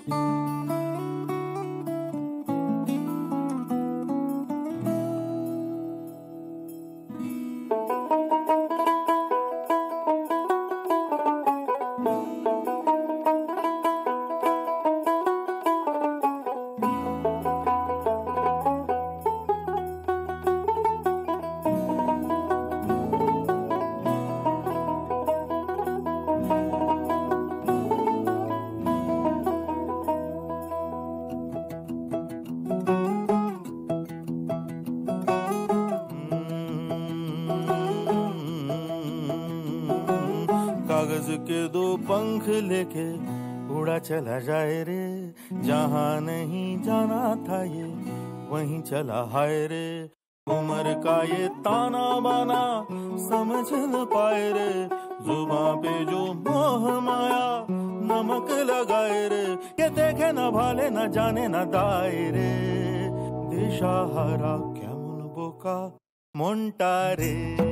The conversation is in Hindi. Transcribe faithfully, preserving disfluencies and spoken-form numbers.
कागज के दो पंख लेके उड़ा चला जाए रे, जहाँ नहीं जाना था ये वहीं चला हाय रे। उम्र का ये ताना बाना समझ न पाए रे, जुबां पे जो मोह माया नमक लगाए रे। ये देखे न भाले न जाने न दाए रे, दिशाहारा क्या मुन बोका मोंटारे।